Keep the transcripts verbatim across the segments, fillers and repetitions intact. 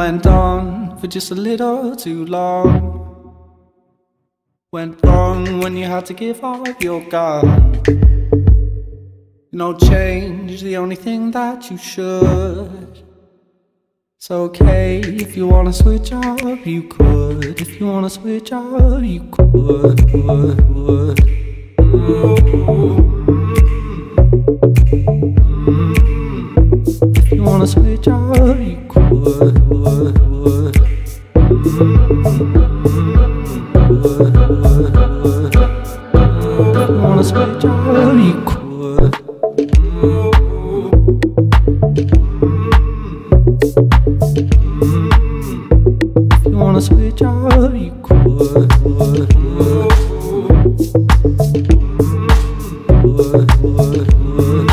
went on for just a little too long. Went wrong when you had to give up your gun. No change, the only thing that you should. It's okay if you wanna switch up, you could. If you wanna switch up, you could, would, would. If you wanna switch up, you could, would, would. If you wanna switch up, you could. If you wanna switch up, you could, would, would. Would, would, would.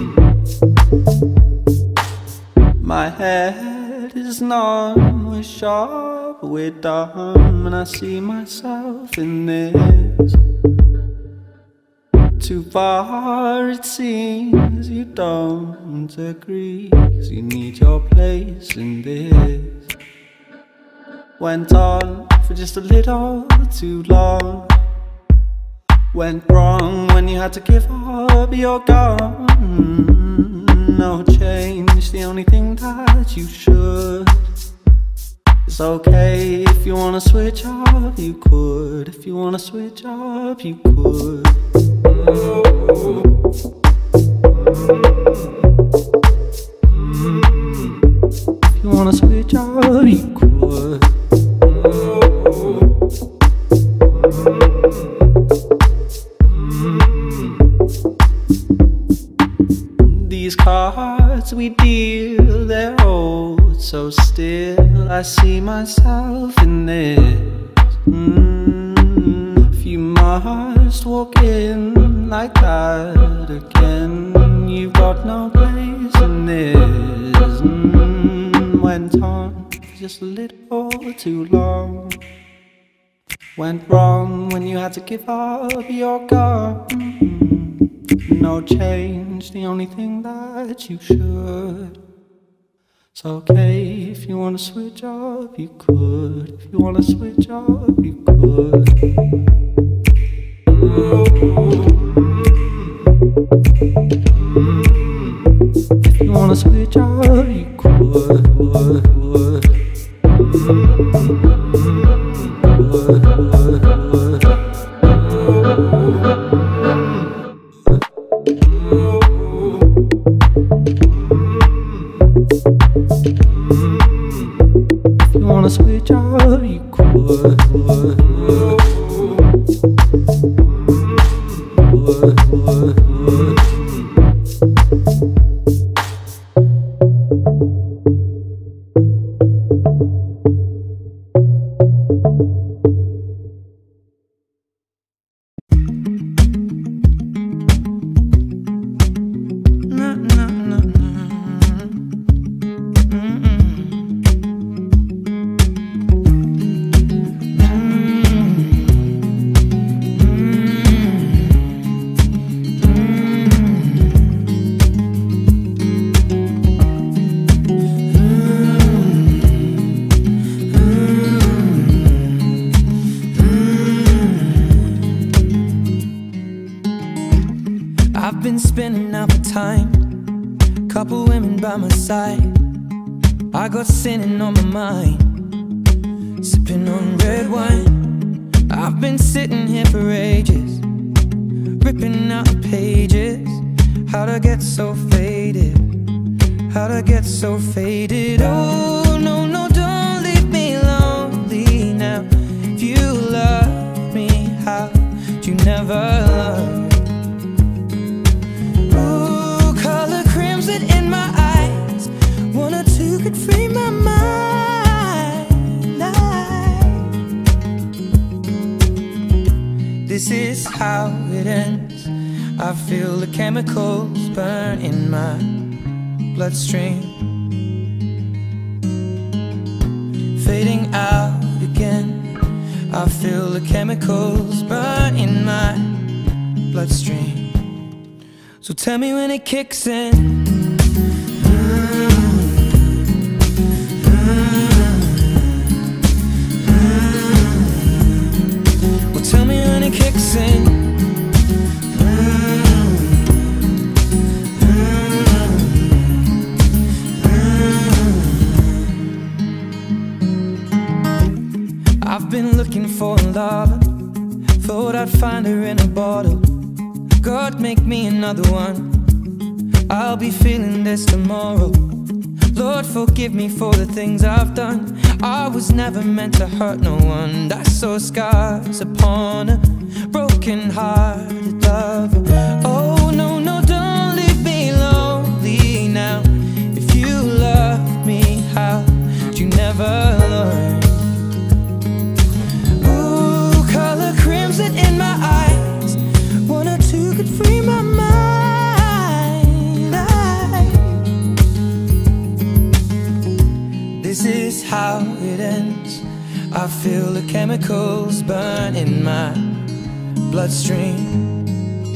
My head is numb, we're sharp, we're dumb, and I see myself in this. Too far it seems you don't agree, 'cause you need your place in this. Went on for just a little too long. Went wrong when you had to give up your gun. No change, the only thing that you should. It's okay if you wanna switch up, you could. If you wanna switch up, you could. If you wanna switch up, you could. These cards we deal, they're old, so still I see myself in this. mm, If you must walk in like that again, you've got no place in this. mm, Went on for just a little too long. Went wrong when you had to give up your gun. No change, the only thing that you should. It's okay if you wanna switch up, you could. If you wanna switch up, you could. If you wanna switch up, you could, would, would. Would, would, would. If you wanna switch up, you could, would, would. Would, would, would. I've been spending out for time, couple women by my side. I got sinning on my mind, sipping on red wine. I've been sitting here for ages, ripping out the pages. How'd I get so faded? How'd I get so faded? Oh, no, no, don't leave me lonely now. If you love me, how'd you never love? In my eyes, one or two could free my mind. This is how it ends. I feel the chemicals burn in my bloodstream, fading out again. I feel the chemicals burn in my bloodstream. So tell me when it kicks in. Mm-hmm. Mm-hmm. in. I've been looking for a lover, thought I'd find her in a bottle. God, make me another one, I'll be feeling this tomorrow. Lord, forgive me for the things I've done. I was never meant to hurt no one. I saw scars upon a broken-hearted lover. Oh, no, no, don't leave me lonely now. If you loved me, how did you never learn? Ooh, color crimson in my eyes. One or two could free my mind. This is how it ends. I feel the chemicals burn in my bloodstream,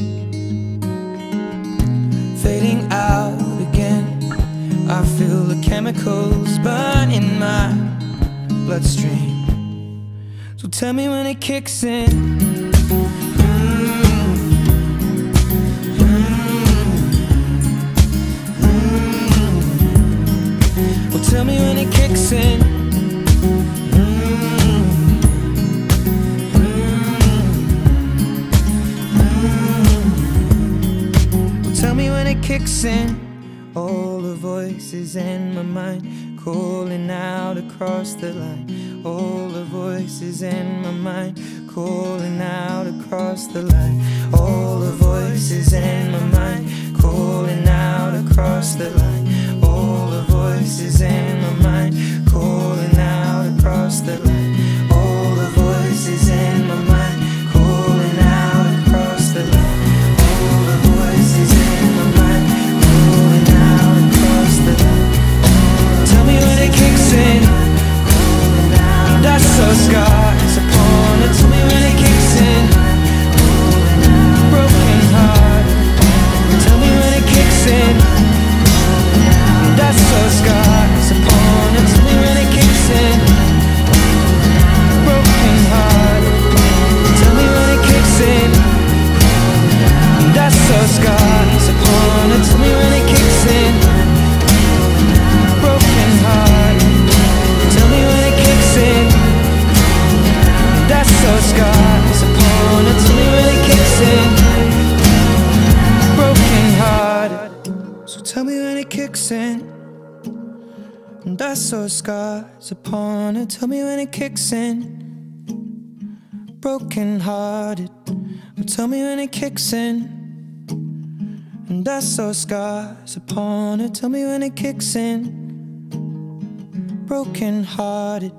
fading out again. I feel the chemicals burn in my bloodstream. So tell me when it kicks in. Tell me when it kicks in. Mm-hmm. Mm-hmm. Well, tell me when it kicks in. All the voices in my mind calling out across the line. All the voices in my mind calling out across the line. All the voices in my mind calling out across the line. All the voices in my mind calling out across the line. All the voices in my mind calling out across the line. All the voices in my mind calling out across the line. Tell me when it kicks in. That's so scars upon it. Tell me when it kicks in. Broken heart. Tell me when it kicks in. That's so scars upon it. Tell me when it kicks in. Broken heart. Tell me when it kicks in. That's so scars upon it. Tell me when it kicks in. Broken heart. Tell me when it kicks in. That's so scars upon it. Tell me when it kicks in. Broken heart. So tell me when it kicks in. And that's so scars upon it. Tell me when it kicks in. Broken hearted. Well, tell me when it kicks in. And that's so scars upon it. Tell me when it kicks in. Broken hearted.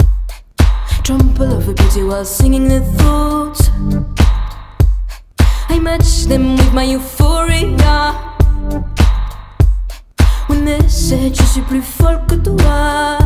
Trample over beauty while singing the thoughts. I I match them with my euphoria. When they said je suis plus folle que toi,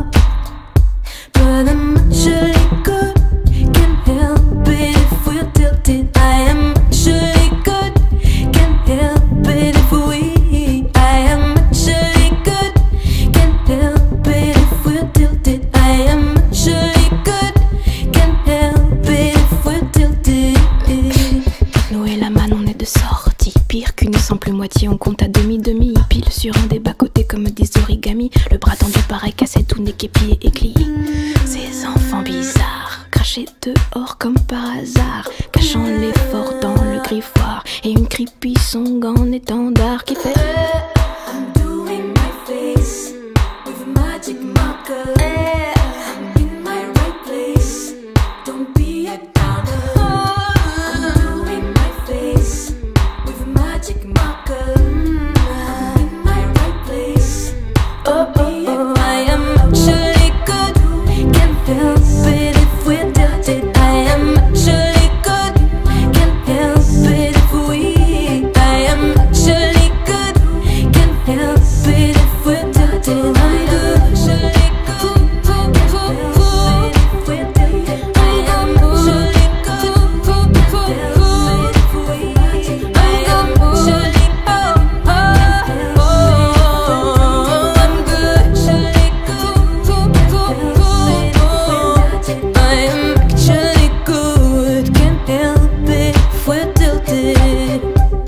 but I'm actually good. Can't help it if we're tilted. I am actually good. Can't help it if we. I am actually good. Can't help it if we're tilted. I am actually good. Can't help it if we're tilted. Noé la man, on est de sortie. Pire qu'une simple moitié, on compte à demi-demi. Pile sur un des bas-côtés comme des origamis. Le bras tendu pareil cassé, tout n'est qu'épié et clié. Ces enfants bizarres, crachés dehors comme par hasard, cachant l'effort dans le griffoir. Et une creepy song en étendard qui fait I'm doing my face with a magic marker. I'm in my right place. Don't be a downer. I'm doing my face with a magic marker. I'm in my right place. Don't be a downer. I am actually good. Can't help it if we're tilted. I am actually good. Can't help it if we. I am actually good. Can't help it if we're tilted. I'm good. Actually good. Can't help it if we're tilted. I am actually good. Can't help it if we. I am actually oh oh oh. I'm good. Actually good. Can't help it if we're tilted. I am actually good. Can't help it if we're tilted.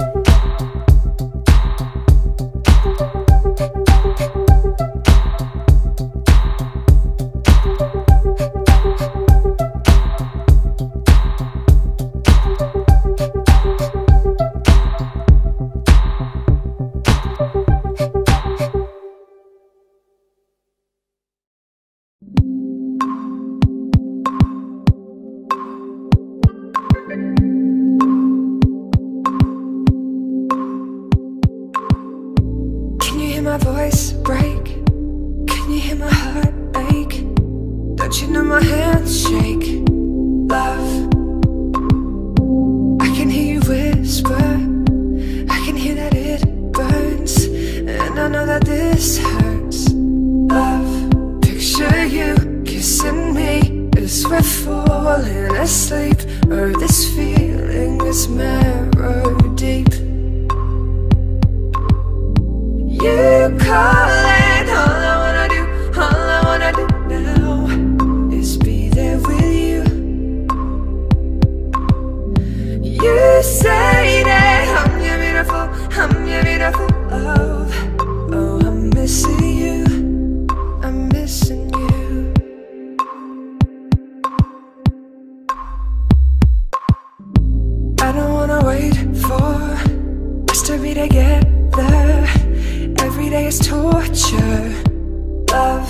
Can you hear my voice break? Can you hear my heart ache? Don't you know my hands shake? Love, I can hear you whisper. I can hear that it burns, and I know that this hurts. Love, picture you kissing me as we're falling asleep. Or this feeling is marrow deep. You calling, all I wanna do, all I wanna do now is be there with you. You say that I'm your beautiful, I'm your beautiful love. Oh, I'm missing you, I'm missing you. I don't wanna wait for us to be together. Every day is torture, love.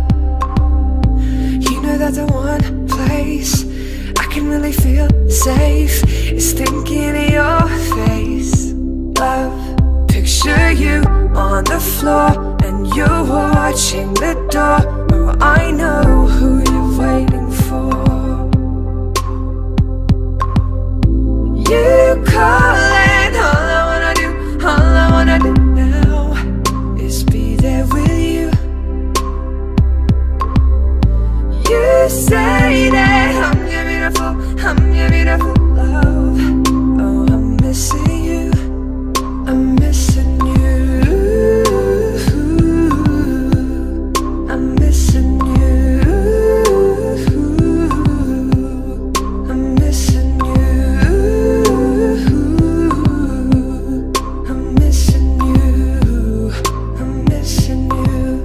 You know that the one place I can really feel safe is thinking of your face, love. Picture you on the floor and you're watching the door. Oh, I know who you're waiting for. You calling, all I wanna do, all I wanna do now is be there with you. You say that I'm your beautiful, I'm your beautiful love. Oh, I'm missing you, I'm missing you. I'm missing you. I'm missing you. I'm missing you. I'm missing you.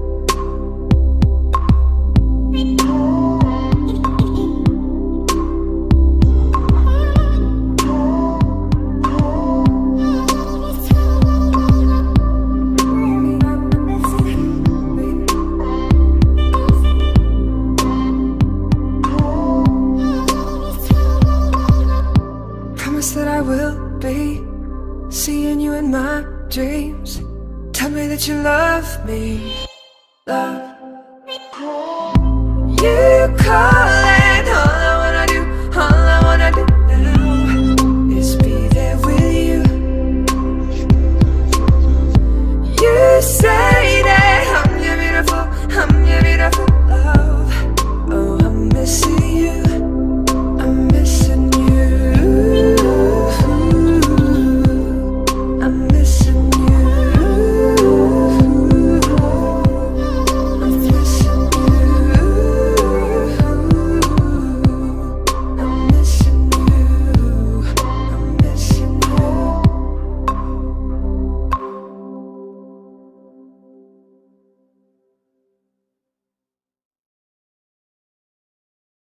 Promise that I will be seeing you in my dreams. Tell me that you love me.